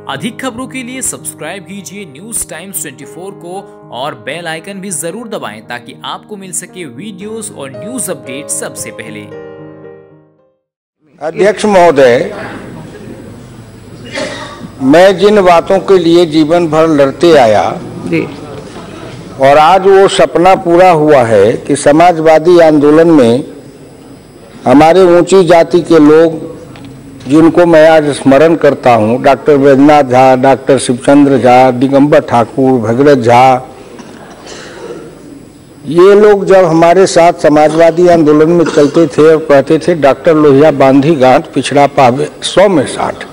अधिक खबरों के लिए सब्सक्राइब कीजिए न्यूज टाइम्स 24 को और बेल आइकन भी जरूर दबाएं ताकि आपको मिल सके वीडियोस और न्यूज अपडेट सबसे पहले। अध्यक्ष महोदय, मैं जिन बातों के लिए जीवन भर लड़ते आया और आज वो सपना पूरा हुआ है कि समाजवादी आंदोलन में हमारे ऊंची जाति के लोग जिनको मैं आज स्मरण करता हूं, डॉक्टर वैद्यनाथ झा, डॉक्टर शिवचंद्र झा, दिगंबर ठाकुर, भगीरथ झा, ये लोग जब हमारे साथ समाजवादी आंदोलन में चलते थे और कहते थे डॉक्टर लोहिया बांधी गांठ पिछड़ा पावे 100 में 60,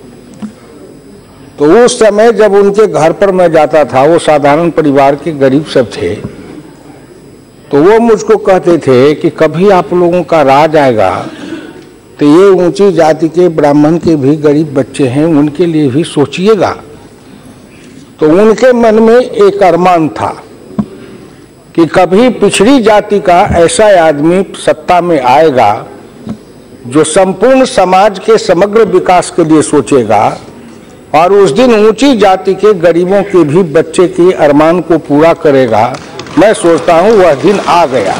तो उस समय जब उनके घर पर मैं जाता था, वो साधारण परिवार के गरीब सब थे, तो वो मुझको कहते थे कि कभी आप लोगों का राज आएगा तो ये ऊंची जाति के ब्राह्मण के भी गरीब बच्चे हैं, उनके लिए भी सोचिएगा। तो उनके मन में एक अरमान था कि कभी पिछड़ी जाति का ऐसा आदमी सत्ता में आएगा जो संपूर्ण समाज के समग्र विकास के लिए सोचेगा और उस दिन ऊंची जाति के गरीबों के भी बच्चे के अरमान को पूरा करेगा। मैं सोचता हूं वह दिन आ गया।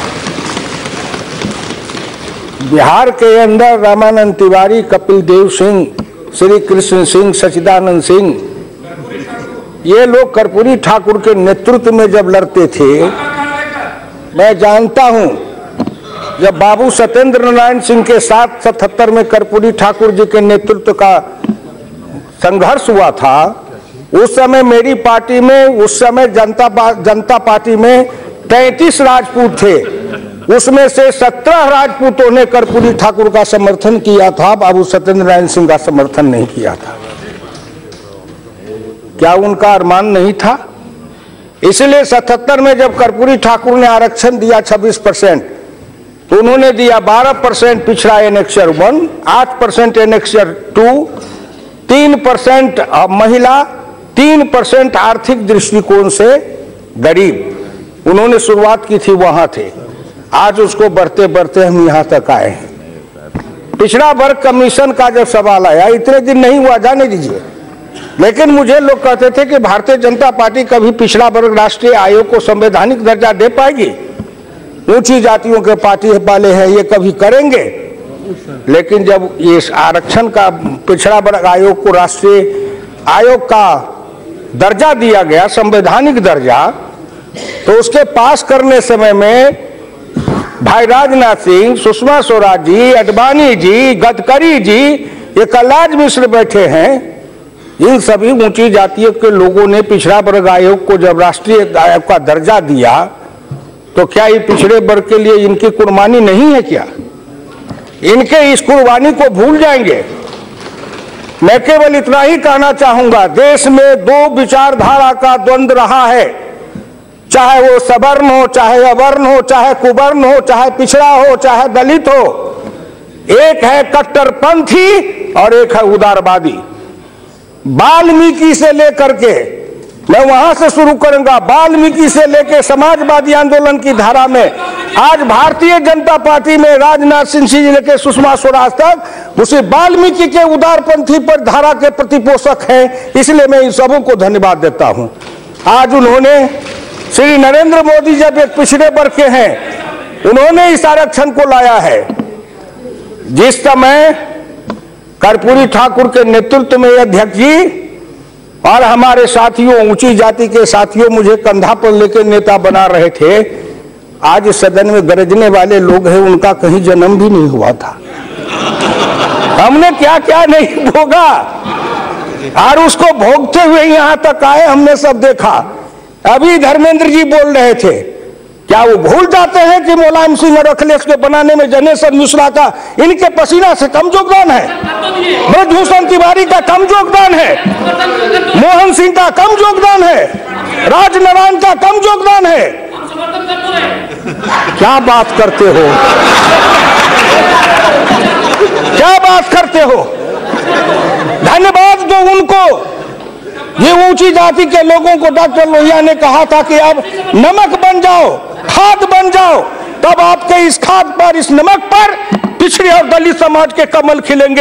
बिहार के अंदर रामानंद तिवारी, कपिल देव सिंह, श्री कृष्ण सिंह, सच्चिदानंद सिंह, ये लोग कर्पूरी ठाकुर के नेतृत्व में जब लड़ते थे, मैं जानता हूं जब बाबू सत्येंद्र नारायण सिंह के साथ 77 में कर्पूरी ठाकुर जी के नेतृत्व का संघर्ष हुआ था, उस समय मेरी पार्टी में, उस समय जनता पार्टी में 33 राजपूत थे, उसमें से 17 राजपूतों ने कर्पूरी ठाकुर का समर्थन किया था, बाबू सत्येंद्र नारायण सिंह का समर्थन नहीं किया था। क्या उनका अरमान नहीं था? इसलिए 77 में जब कर्पूरी ठाकुर ने आरक्षण दिया 26%, तो उन्होंने दिया 12% पिछड़ा एनेक्सर 1, 8% एनेक्सर 2, 3% महिला, 3% आर्थिक दृष्टिकोण से गरीब। उन्होंने शुरुआत की थी, वहां थे। आज उसको बढ़ते बढ़ते हम यहां तक आए हैं। पिछड़ा वर्ग कमीशन का जब सवाल आया, इतने दिन नहीं हुआ, जाने दीजिए, लेकिन मुझे लोग कहते थे कि भारतीय जनता पार्टी कभी पिछड़ा वर्ग राष्ट्रीय आयोग को संवैधानिक दर्जा दे पाएगी, ऊंची जातियों के पार्टी वाले हैं, ये कभी करेंगे। लेकिन जब ये आरक्षण का पिछड़ा वर्ग आयोग को राष्ट्रीय आयोग का दर्जा दिया गया, संवैधानिक दर्जा, तो उसके पास करने समय में भाई राजनाथ सिंह, सुषमा स्वराज जी, अडवाणी जी, गडकरी जी, ये कलराज मिश्र बैठे हैं, इन सभी ऊंची जातियों के लोगों ने पिछड़ा वर्ग आयोग को जब राष्ट्रीय आयोग का दर्जा दिया, तो क्या ये पिछड़े वर्ग के लिए इनकी कुर्बानी नहीं है? क्या इनके इस कुर्बानी को भूल जाएंगे? मैं केवल इतना ही कहना चाहूंगा, देश में 2 विचारधारा का द्वंद्व रहा है, चाहे वो सवर्ण हो, चाहे अवर्ण हो, चाहे कुवर्ण हो, चाहे पिछड़ा हो, चाहे दलित हो। एक है कट्टरपंथी और एक है उदारवादी। वाल्मीकि से लेकर के, मैं वहां से शुरू करूंगा, वाल्मीकि से लेकर समाजवादी आंदोलन की धारा में आज भारतीय जनता पार्टी में राजनाथ सिंह से लेकर सुषमा स्वराज तक उसी वाल्मीकि के उदारपंथी पर धारा के प्रतिपोषक हैं। इसलिए मैं इन सबों को धन्यवाद देता हूं। आज उन्होंने, श्री नरेंद्र मोदी जब एक पिछड़े वर्ग के हैं, उन्होंने इस आरक्षण को लाया है। जिस समय कर्पूरी ठाकुर के नेतृत्व में अध्यक्ष जी और हमारे साथियों, ऊंची जाति के साथियों मुझे कंधा पर लेकर नेता बना रहे थे, आज सदन में गरजने वाले लोग हैं, उनका कहीं जन्म भी नहीं हुआ था। हमने क्या क्या नहीं भोगा और उसको भोगते हुए यहां तक आए, हमने सब देखा। अभी धर्मेंद्र जी बोल रहे थे, क्या वो भूल जाते हैं कि मुलायम सिंह और अखिलेश के बनाने में जनेश्वर मिश्रा का, इनके पसीना से कम योगदान है, ब्रजभूषण तिवारी का कम योगदान है, मोहन सिंह का कम योगदान है, राजनारायण का कम योगदान है? क्या बात करते हो? क्या बात करते हो? धन्यवाद दो उनको। ये ऊंची जाति के लोगों को डॉक्टर लोहिया ने कहा था कि अब नमक बन जाओ, खाद बन जाओ, तब आपके इस खाद पर, इस नमक पर पिछड़े और दलित समाज के कमल खिलेंगे।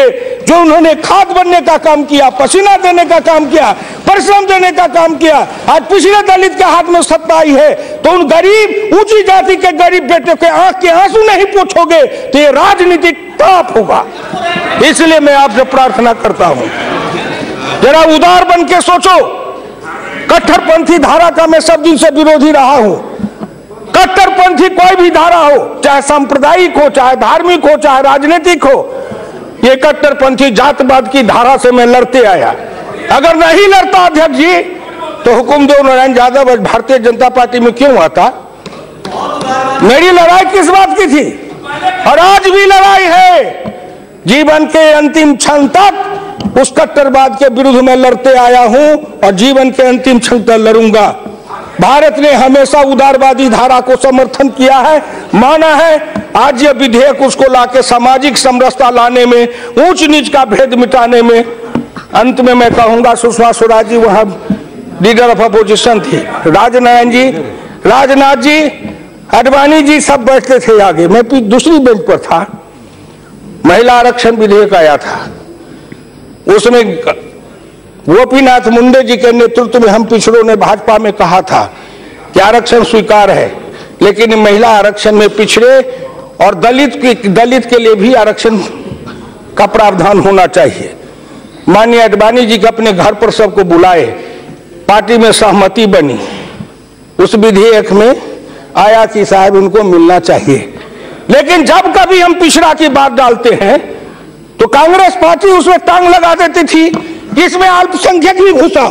जो उन्होंने खाद बनने का काम किया, पसीना देने का काम किया, परिश्रम देने का काम किया, आज पिछड़े दलित के हाथ में सत्ता आई है, तो उन गरीब ऊंची जाति के गरीब बेटे के आंख के आंसू नहीं पोंछोगे तो ये राजनीतिक पाप होगा। इसलिए मैं आपसे प्रार्थना करता हूं, जरा उदार बन के सोचो। कट्टरपंथी धारा का मैं सब दिन से विरोधी रहा हूं। कट्टरपंथी कोई भी धारा हो, चाहे सांप्रदायिक हो, चाहे धार्मिक हो, चाहे राजनीतिक हो, ये कट्टरपंथी जातवाद की धारा से मैं लड़ते आया। अगर नहीं लड़ता अध्यक्ष जी तो हुकुमदेव नारायण यादव भारतीय जनता पार्टी में क्यों आता? मेरी लड़ाई किस बात की थी? और आज भी लड़ाई है। जीवन के अंतिम क्षण तक उस कट्टरवाद के विरुद्ध में लड़ते आया हूं और जीवन के अंतिम क्षण तक लड़ूंगा। भारत ने हमेशा उदारवादी धारा को समर्थन किया है, माना है। आज ये विधेयक उसको लाके सामाजिक समरसता लाने में, ऊंच नीच का भेद मिटाने में, अंत में मैं कहूंगा सुषमा स्वराज जी वहां लीडर ऑफ अपोजिशन थी, राजनाथ जी, अडवाणी जी सब बैठते थे आगे, मैं दूसरी बेंच पर था। महिला आरक्षण विधेयक आया था, उसमें गोपीनाथ मुंडे जी के नेतृत्व में हम पिछड़ों ने भाजपा में कहा था कि आरक्षण स्वीकार है, लेकिन महिला आरक्षण में पिछड़े और दलित के लिए भी आरक्षण का प्रावधान होना चाहिए। माननीय अडवाणी जी के अपने घर पर सबको बुलाए, पार्टी में सहमति बनी, उस विधेयक में आया कि साहब उनको मिलना चाहिए। लेकिन जब कभी हम पिछड़ा की बात डालते हैं तो कांग्रेस पार्टी उसमें टांग लगा देती थी, इसमें अल्पसंख्यक भी घुसाओ,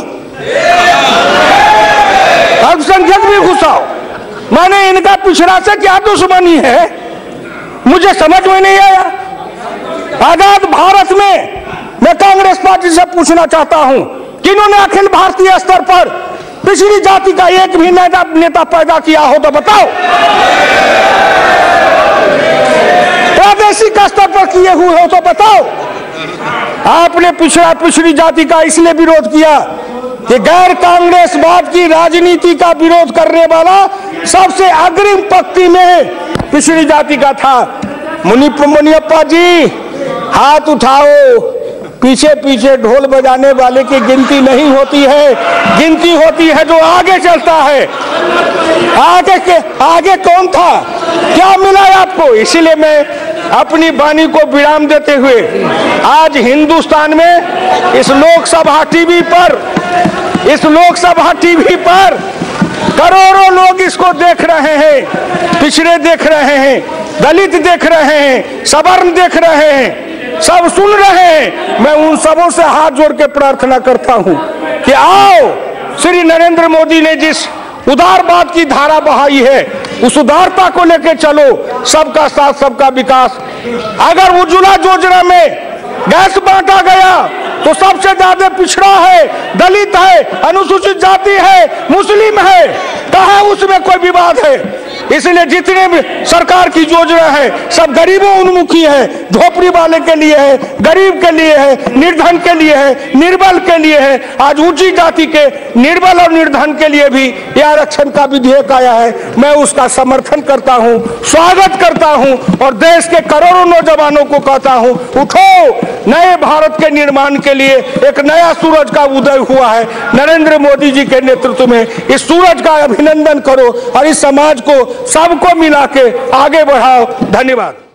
अल्पसंख्यक भी घुसाओ। माने इनका पिछड़ा से क्या दुश्मनी है, मुझे समझ में नहीं आया। आजाद भारत में मैं कांग्रेस पार्टी से पूछना चाहता हूं कि इन्होंने अखिल भारतीय स्तर पर पिछड़ी जाति का एक भी नेता पैदा किया हो तो बताओ। प्रादेशिक स्तर पर किए हुए हो तो बताओ। आपने पिछड़ी जाति का इसलिए विरोध किया कि गैर कांग्रेसवाद की राजनीति का विरोध करने वाला सबसे अग्रिम पंक्ति में पिछड़ी जाति का था। मुनियप्पा जी हाथ उठाओ, पीछे पीछे ढोल बजाने वाले की गिनती नहीं होती है, गिनती होती है जो आगे चलता है। आगे कौन था, क्या मिला आपको? इसीलिए मैं अपनी वाणी को विराम देते हुए आज हिंदुस्तान में इस लोकसभा टीवी पर करोड़ों लोग इसको देख रहे हैं, पिछड़े देख रहे हैं, दलित देख रहे हैं, सवर्ण देख रहे हैं, सब सुन रहे हैं। मैं उन सबों से हाथ जोड़ के प्रार्थना करता हूं कि आओ, श्री नरेंद्र मोदी ने जिस उदारवाद की धारा बहाई है उस उदारता को लेकर चलो, सबका साथ सबका विकास। अगर उज्ज्वला योजना में गैस बांटा गया तो सबसे ज्यादा पिछड़ा है, दलित है, अनुसूचित जाति है, मुस्लिम है, कहाँ उसमें कोई विवाद है? इसलिए जितने भी सरकार की योजना है सब गरीबों उन्मुखी है, झोपड़ी वाले के लिए है, गरीब के लिए है, निर्धन के लिए है, निर्बल के लिए है। आज ऊंची जाति के निर्बल और निर्धन के लिए भी यह आरक्षण का विधेयक आया है। मैं उसका समर्थन करता हूं, स्वागत करता हूं और देश के करोड़ों नौजवानों को कहता हूं, उठो, नए भारत के निर्माण के लिए एक नया सूरज का उदय हुआ है। नरेंद्र मोदी जी के नेतृत्व में इस सूरज का अभिनंदन करो और इस समाज को सबको मिला के आगे बढ़ाओ। धन्यवाद।